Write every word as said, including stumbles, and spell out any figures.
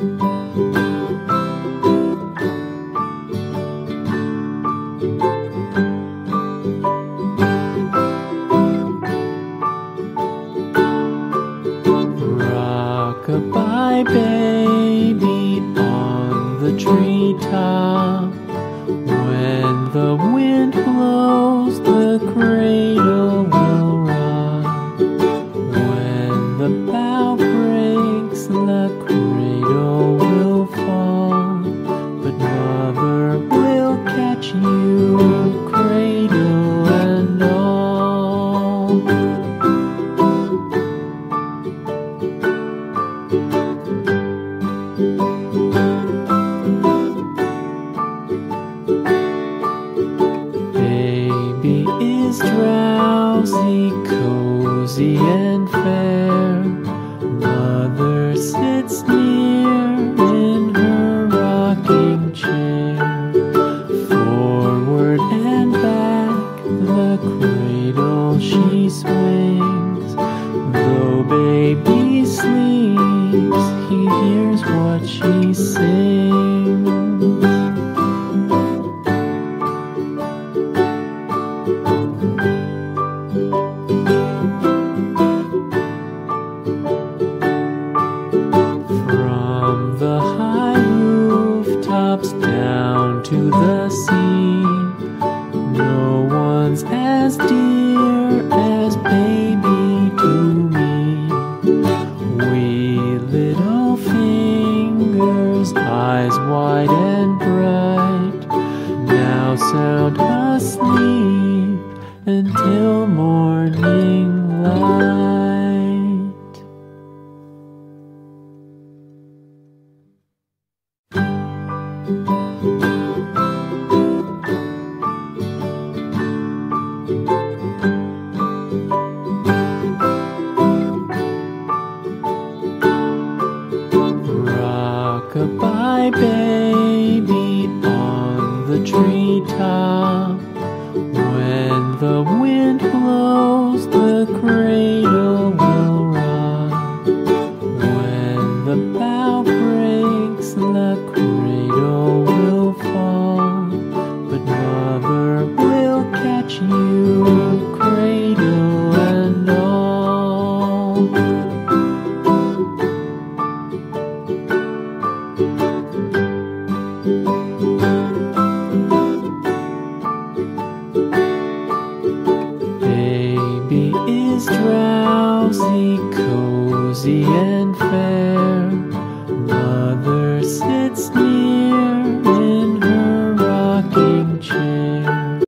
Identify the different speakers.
Speaker 1: Rock-a-bye baby on the treetop. When the wind blows, the cradle will rock. When the bough breaks, the cradle will fall. But mother will catch you, cradle and all. Baby is drowsy, cozy and fair. Mother sits near in her rocking chair. Forward and back the cradle she swings. Though baby sleeps, he hears what she sings. From the high rooftops down to the sea, no one's as dear as baby to me. Wee little fingers, eyes wide and bright, now sound asleep until morning light. Rock-a-bye baby on the treetop. When the wind blows, the cradle will rock. When the bough breaks, the cradle will fall. But mother will catch you, cradle and all. Baby is drowsy, cozy and fair. Mother sits near